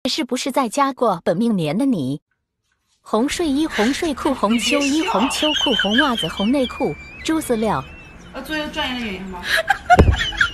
是不是在加过本命年的你？红睡衣、红睡裤、红秋衣、红秋裤、红袜子、红内裤、猪饲料。 做一个专业的演员吗？